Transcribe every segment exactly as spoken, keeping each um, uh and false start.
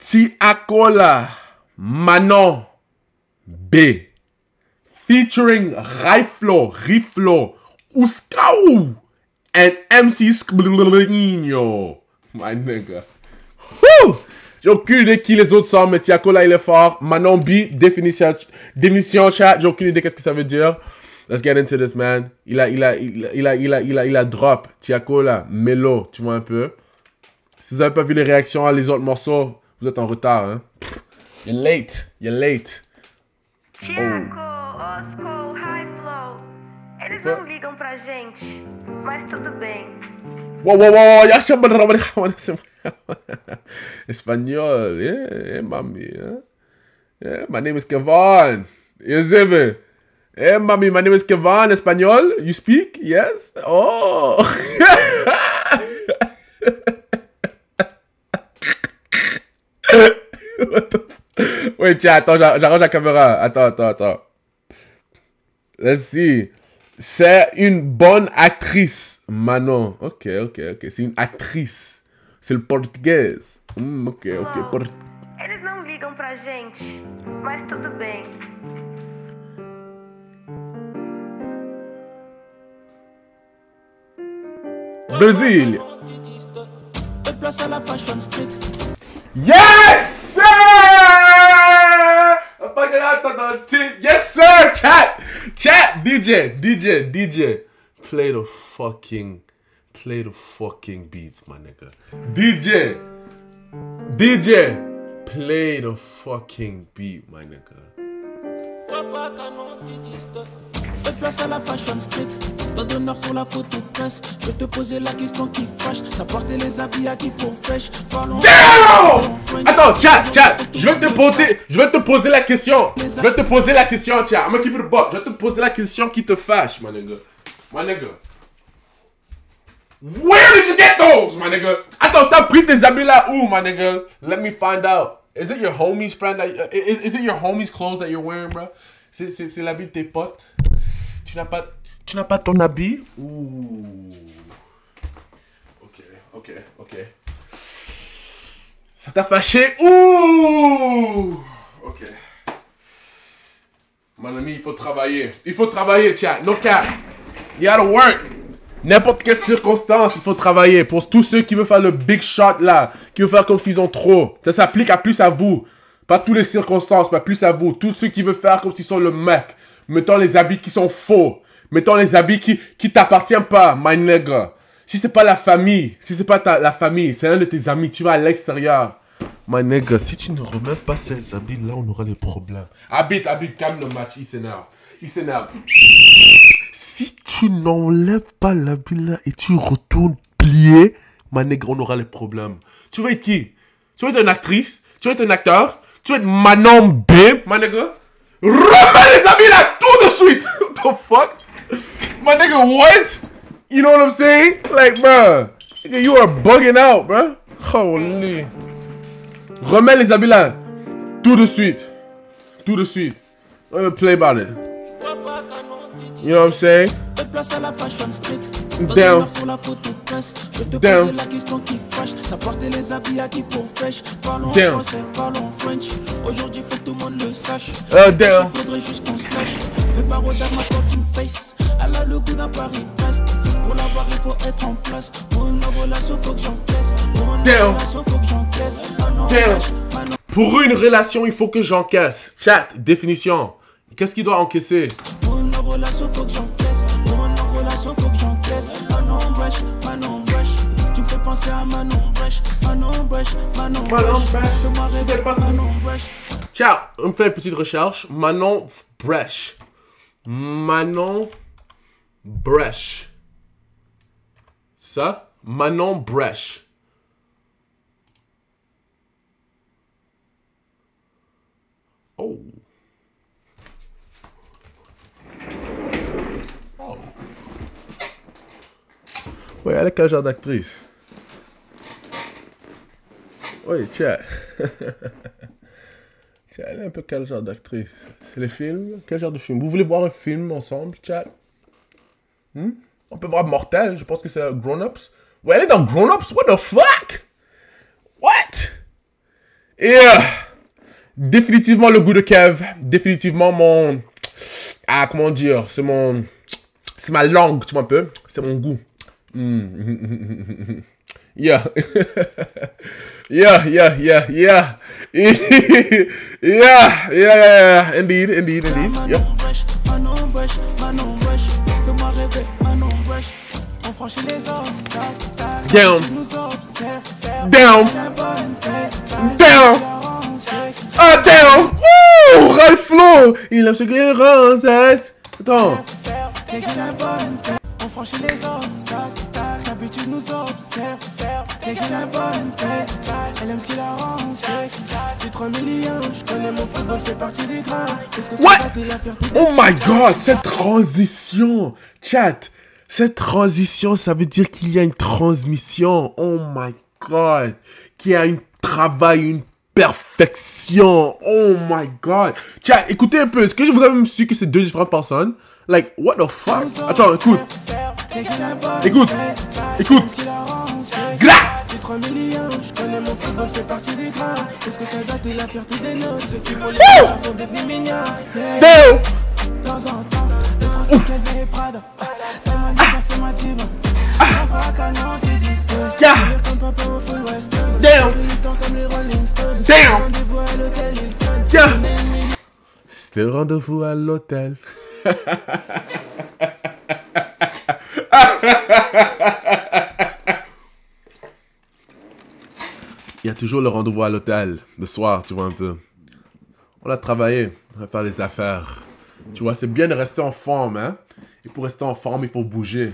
Tiakola Manon B. Featuring Riflo, Riflo, Uskau, and M C Skblino. My nigga. Woo! J'ai aucune idée qui les autres sont, mais Tiakola il est fort. Manon B, définition, définition chat, j'ai aucune idée qu'est-ce que ça veut dire. Let's get into this, man. Il a, il a, il a, il a, il a, il a, il a drop. Tiakola, Melo, tu vois un peu. Si vous n'avez pas vu les réactions à les autres morceaux, vous êtes en retard, hein. You're late, you're late. Tiaco, Osco, High Flow. Eles não ligam pra gente, mas tudo bem. Wow, wow, wow, ya se Espagnol, yeah, yeah, mami, yeah. Yeah, my name is Kevon. You see me? Hey, mami, my name is Kevon. Espanol, you speak? Yes? Oh! Wait, chat, attends, j'arrange la caméra. Attends, attends, attends. Let's see. C'est une bonne actrice, Manon. Ok, ok, ok. C'est une actrice. C'est le portugais. Mm, ok, ok. Port... Eles não ligam pra gente, mas tudo bem. Brésil. Yes, sir! Yes, sir! Chat! Chat! D J! D J! D J! Play the fucking... Play the fucking beats, my nigga. D J! D J! Play the fucking beat, my nigga. Place à la fashion street, pas d'honneur sur la photo presse. Je vais te poser la question qui fâche. T'as porté les habits à qui pour fèche. Parlons. Damn! Attends, chat, chat. Je vais te poser, je vais te poser la question. Je vais te poser la question, chat. I'm gonna keep it a buck. Je vais te poser la question qui te fâche, my nigga. My nigga. Where did you get those, my nigga? Attends, t'as pris tes habits là où, my nigga? Let me find out. Is it your homies, friend? That, uh, is, is it your homies' clothes that you're wearing, bro? C'est, c'est, c'est l'habit de tes potes. Tu n'as pas, tu n'as pas ton habit? Ouh. Ok, ok, ok. Ça t'a fâché? Ouh. Ok. Mon ami, il faut travailler. Il faut travailler, chat. No cap. You gotta work. N'importe quelle circonstance, il faut travailler. Pour tous ceux qui veulent faire le big shot là, qui veulent faire comme s'ils ont trop. Ça s'applique à plus à vous. Pas toutes les circonstances, mais plus à vous. Tous ceux qui veulent faire comme s'ils sont le mec. Mettons les habits qui sont faux. Mettons les habits qui, qui t'appartiennent pas, my nigga. Si c'est pas la famille, si c'est pas ta, la famille, c'est un de tes amis, tu vas à l'extérieur. My nigga, si tu ne remets pas ces habits là, on aura des problèmes. Habite, habite, calme le match, il s'énerve. Il s'énerve. Si tu n'enlèves pas l'habit là et tu retournes plier, my nigga, on aura les problèmes. Tu veux être qui? Tu veux être une actrice? Tu veux être un acteur? Tu veux être Manon B, my nigga? Remets les habits là tout de suite! What the fuck? My nigga, what? You know what I'm saying? Like, bro, you are bugging out, bro. Holy. Remets les habits là tout de suite. Tout de suite. Let me play about it. You know what I'm saying? Down. Down. Down. Aujourd'hui, faut que tout le monde le sache. Uh, down. Faudrait juste qu'on se lâche. Fais pas rodar ma fucking face. Elle a le goût d'un Paris-Brest. Pour l'avoir, il faut être en place. Pour une relation, faut que j'encaisse. Pour une Down. relation, faut que j'encaisse. Down. Pour une relation, il faut que j'encaisse. Chat, définition. Qu'est-ce qu'il doit encaisser? Pour une relation, faut que j'encaisse. Pour une relation, faut que j'encaisse. Manon Brèche, Manon Brèche. Tu me fais penser à Manon Brèche. Manon Brèche, Manon Brèche. Fais-moi rêver, Manon Brèche. Ciao, on fait une petite recherche. Manon Brèche. Manon Brèche. Ça? Manon Brèche. Oh. Oh. Ouais, elle est quel genre d'actrice? Oui, tiens. Tiens, elle est un peu quel genre d'actrice? C'est les films? Quel genre de film? Vous voulez voir un film ensemble, chat? Hmm? On peut voir Mortel, je pense que c'est Grown Ups. Ouais, elle est dans Grown Ups? What the fuck? What? Yeah! Définitivement le goût de Kev. Définitivement mon... Ah, comment dire? C'est mon... C'est ma langue, tu vois un peu? C'est mon goût. Mm. Yeah. Yeah, yeah, yeah, yeah. Yeah, yeah, yeah. Indeed, indeed, indeed. Yeah. Down. Down. Down. Ah, down. Woo! Right flow. Il aime ce que rend cette. Attends. On franchit les obstacles, l'habitude nous observe. T'es qu'une la bonne tête, elle aime ce qui la rend sexe. J'ai trois millions, je connais mon football, fait partie des grands. Qu'est-ce que What? c'est la fierté? Oh my god, cette transition. Chat, cette transition, ça veut dire qu'il y a une transmission. Oh my god. Qu'il y a un travail, une perfection. Oh my god. Chat, écoutez un peu. Est-ce que je vous avais même su que c'est deux différentes personnes? Like, what the fuck? Attends, écoute. Écoute. Écoute. Gla! J'ai trois millions, je connais mon football, fait partie des grands. Qu'est-ce que ça date et la fierté des nôtres? Ceux qui font les gens sont devenus mignons. Damn! De temps en temps, deux, trois cinq, elle veille Prada. Tellement dit ça, c'est ma diva. Parfois, canon, tu dis que. Yeah! Comme papa au full western. Damn! Une histoire comme les Rolling Stones. Damn! Rendez-vous à l'hôtel Hilton. Yeah! C'était rendez-vous à l'hôtel. Il y a toujours le rendez-vous à l'hôtel, le soir, tu vois un peu. On a travaillé, on va faire les affaires. Tu vois, c'est bien de rester en forme, hein. Et pour rester en forme, il faut bouger.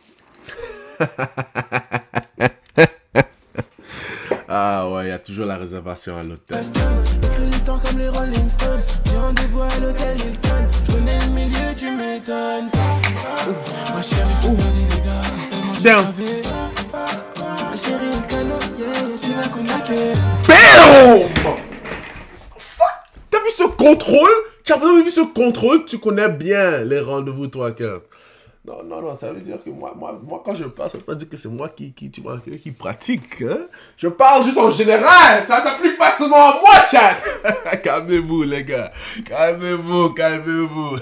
Ah ouais, il y a toujours la réservation à l'hôtel. Écris l'histoire comme les Rolling Stones. J'ai rendez-vous à l'hôtel Hilton. Je connais le milieu, tu m'étonnes. Ma chérie, faut pas dire les gars, c'est seulement je savais. Ma chérie, canon, yeah, yeah, tu m'as connecté. BAM! Fuck! T'as vu ce contrôle? Tu as vraiment vu ce contrôle? Tu connais bien les rendez-vous, toi, Kev. Non, non, non, ça veut dire que moi, moi, moi quand je parle, ça veut pas dire que c'est moi qui, qui, tu vois, qui pratique, hein? Je parle juste en général, ça s'applique pas seulement à moi, chat! Calmez-vous, les gars. Calmez-vous, calmez-vous.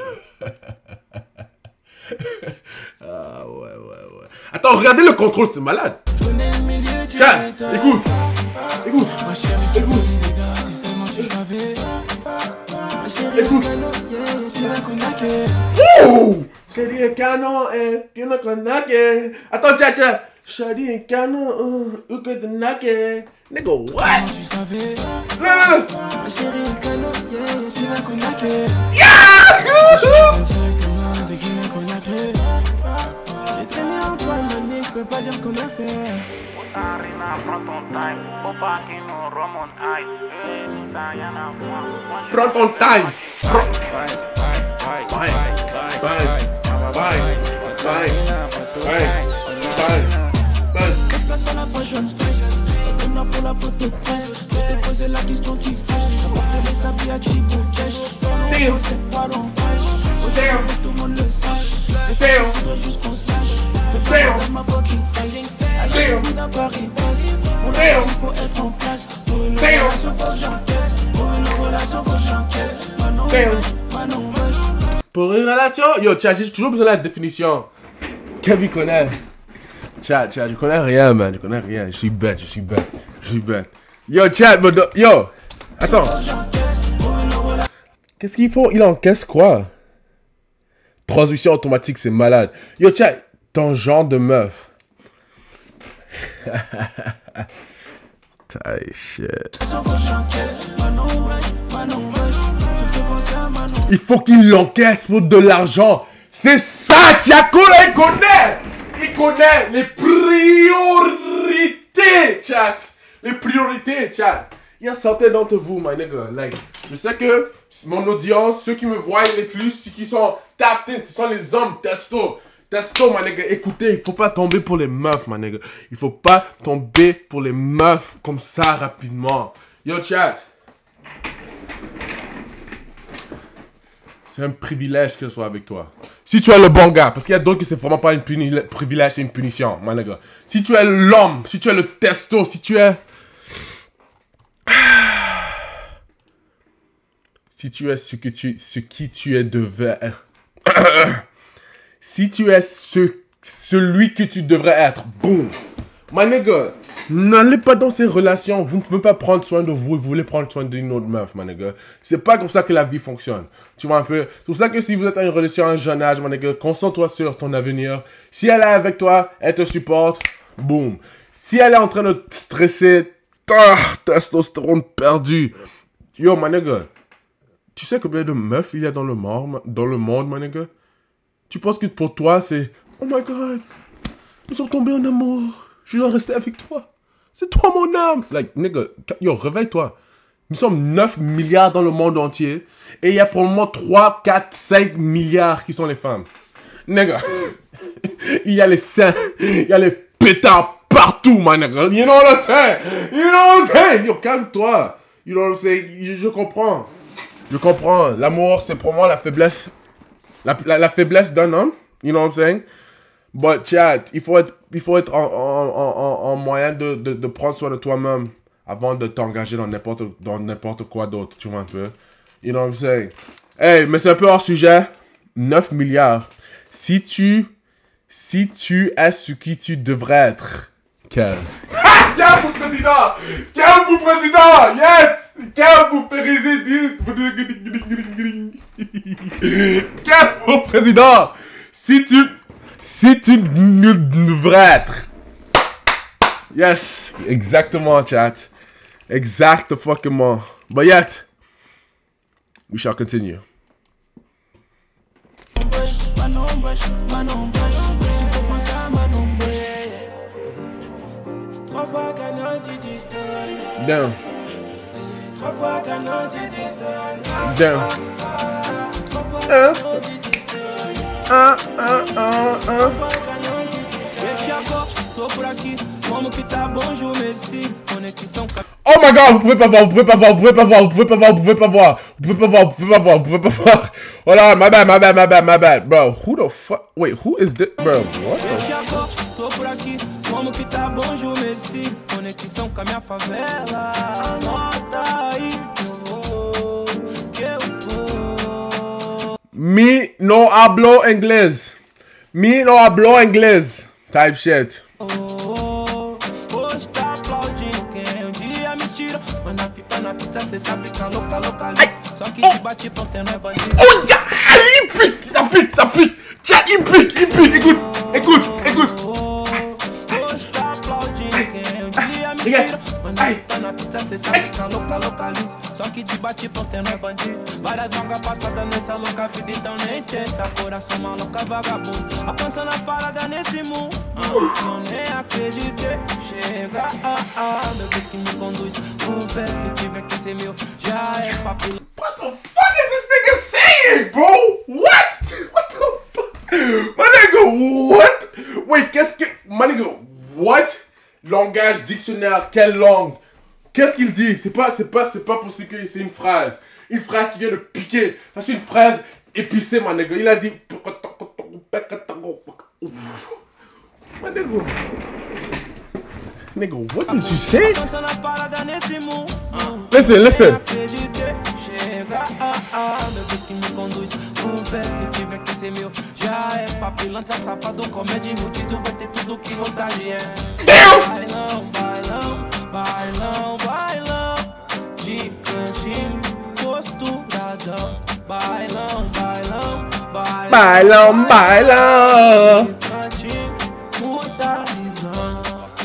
Ah, ouais, ouais, ouais. Attends, regardez le contrôle, c'est malade. Chat, écoute. Écoute. Ma chérie, Écoute. les gars, si seulement tu savais. Ma chérie, Écoute. canon, yeah, yeah, tu m'as connecté. Ouh! Chérie et canon, eh, tu ne connais. Attends, tcha, tcha. Chérie et canon, où que tu n'as que. Nigga, what? Tu savais. Non, non, non. Ma chérie, canon, yeah, yeah, tu m'as connecté. Yeah! Directement de Guinée Conakry. J'ai traîné en poil de je peux pas dire ce qu'on a fait. Arena, prends ton time, faut pas qu'il nous remonte aïe. Eh, si ça y'en a moins. Prends ton time. Prends. Bye, bye, bye, Bye, bye, bye, bye, bye, bye. Cette place à la fois jaune straight. Donne-moi pour la photo de presse. Je vais te poser la question qui fâche. J'apporte les habits à qui pour piège. Damn. C'est pas l'en fraîche. Damn. Aujourd'hui, tout le monde le sache. Damn. Faudrait juste qu'on se lâche. Fais Damn. pas de ma fucking face. Damn. Allez, d'un Paris basse. Pour la Damn. il faut être en place. Pour une Damn. relation, faut que j'encaisse. Pour une relation, faut que j'encaisse. Manon, Damn. Manon, wesh. Pour une relation, yo, tcha, j'ai toujours besoin de la définition. Kevin connaît. Chat, chat, je connais rien, man. Je connais rien. Je suis bête, je suis bête. Je suis bête. Yo, chat, but the- yo. Attends. Qu'est-ce qu'il faut? Il encaisse quoi? Transmission automatique, c'est malade. Yo, chat, ton genre de meuf. T'as shit. Il faut qu'il l'encaisse pour de l'argent. C'est ça, Tiako, il connaît. Il connaît les priorités, chat. Les priorités, chat. Il y a certains d'entre vous, my nigga. Like, je sais que mon audience, ceux qui me voient les plus, ceux qui sont tapped in, ce sont les hommes testo. Testo, my nigga. Écoutez, il faut pas tomber pour les meufs, my nigga. Il faut pas tomber pour les meufs comme ça rapidement. Yo, chat. C'est un privilège que je sois avec toi. Si tu es le bon gars, parce qu'il y a d'autres qui c'est vraiment pas un privilège, c'est une punition, my nigga. Si tu es l'homme, si tu es le testo, si tu es... si tu es ce que tu, ce qui tu es devais être, si tu es ce, celui que tu devrais être, boum. My nigga, n'allez pas dans ces relations. Vous ne pouvez pas prendre soin de vous. Vous voulez prendre soin d'une autre meuf, my nigga. C'est pas comme ça que la vie fonctionne. Tu vois un peu. C'est pour ça que si vous êtes dans une relation à un jeune âge, my nigga, concentre-toi sur ton avenir. Si elle est avec toi, elle te supporte, boum. Si elle est en train de te stresser, ah, testostérone perdu. Yo, my nigga, tu sais combien de meufs il y a dans le monde, dans le monde, my nigga? Tu penses que pour toi, c'est oh my god, nous sommes tombés en amour. Je dois rester avec toi. C'est toi mon âme. Like, nigga, yo, réveille-toi. Nous sommes neuf milliards dans le monde entier. Et il y a pour le moment trois, quatre, cinq milliards qui sont les femmes. Nigga, il y a les seins, il y a les pétards partout, my nigga. You know what I'm saying? You know what I'm saying? Yo, calme-toi. You know what I'm saying? Je, je comprends. Je comprends. L'amour, c'est pour moi la faiblesse. La, la, la faiblesse d'un homme. You know what I'm saying? But chat, il faut être, il faut être en, en, en, en moyen de, de, de prendre soin de toi-même avant de t'engager dans n'importe, dans n'importe quoi d'autre, tu vois un peu. You know what I'm saying? Hey, mais c'est un peu hors sujet. neuf milliards. Si tu, si tu es ce qui tu devrais être, Kev. Kev pour président! Kev pour président! Yes! Kev pour président! Kev pour président! Si tu... Si tu devrais être. Yes. Exactement, chat. Exact fucking more. But yet, we shall continue. Damn. Damn. Hein? Ah, ah, ah, ah. Oh my god, vous pouvez pas voir, vous pouvez pas voir, vous pouvez pas voir, vous pouvez pas voir, vous pouvez pas voir, vous pouvez pas voir, vous pouvez pas voir, vous pouvez pas voir. Hold on, my bad, my bad, my bad, my bad, bro. Who the fuck? Wait, who is this, bro? What the? Me no hablo inglés. Me no hablo inglés. Type shit. Oh yeah! Il pique! Ça pique! Ça pique! Chat, il pique! Il pique! Écoute! Écoute! Écoute! Regarde! Aïe! Só que de bate pronto não é bandido. Várias drogas passadas nessa louca vida, então nem tenta. Coração maluca, vagabundo. Alcançando a parada nesse mundo. Eu nem acreditei. Chega, ah, ah. Meu Deus que me conduz. O velho que tiver que ser meu. Já é papilo. What the fuck is this nigga saying, bro? What? What the fuck? My nigga, what? Wait, qu'est-ce que. My nigga, what? Langage, dictionnaire, quelle langue? Qu'est-ce qu'il dit? C'est pas, c'est pas, c'est pas possible que c'est une phrase. Une phrase qui vient de piquer. C'est une phrase épicée, mon nigga. Il a dit... My nigga. Nigga, what did you say? Listen, listen. Damn! Bailão, bailão, de cantinho, posturadão. Bailão, bailão, bailão, bailão, bailão. De cantinho, muda visão.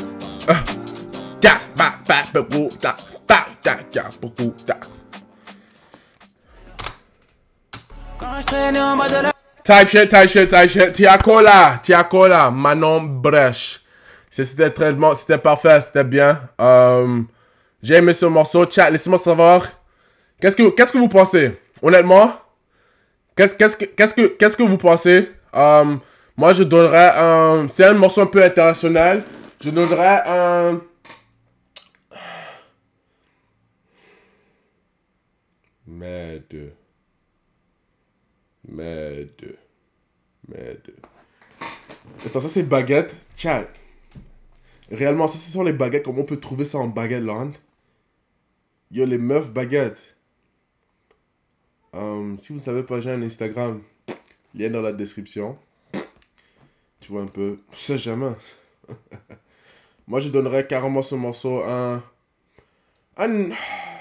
Já, ba, ba, ba, bu, da, ba, da, já, bu, bu, da. Type shit, type shit, type shit. Tiakola, Tiakola, Manon Brèche. C'était très bon, c'était parfait, c'était bien. Euh, J'ai aimé ce morceau. Chat, laissez-moi savoir. Qu'est-ce que, qu'est-ce que vous pensez? Honnêtement, qu'est-ce qu'est-ce que, qu'est-ce que, qu'est-ce que vous pensez? Euh, moi, je donnerais un... C'est un morceau un peu international. Je donnerais un... Merde. Merde. Merde. Attends, ça c'est baguette. Chat. Réellement, ça, ce sont les baguettes. Comment on peut trouver ça en baguette land? Yo, les meufs baguettes. Um, si vous ne savez pas, j'ai un Instagram. Lien dans la description. Tu vois un peu. Je sais jamais. Moi, je donnerais carrément ce morceau un... Un...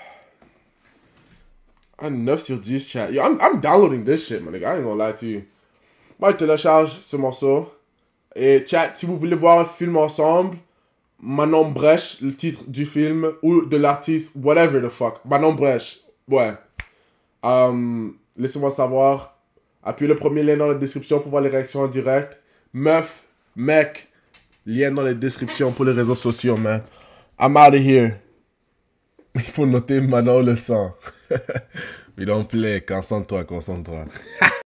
Un neuf sur dix, chat. Yo, I'm, I'm downloading this shit, man. I ain't gonna lie to you. Moi, je télécharge ce morceau. Et chat, si vous voulez voir un film ensemble, Manon Brèche, le titre du film, ou de l'artiste, whatever the fuck. Manon Brèche. Ouais. Um, laissez-moi savoir. Appuyez le premier lien dans la description pour voir les réactions en direct. Meuf, mec, lien dans la description pour les réseaux sociaux, man. I'm out of here. Il faut noter Manon le sang. Il en plaît, concentre-toi, concentre-toi.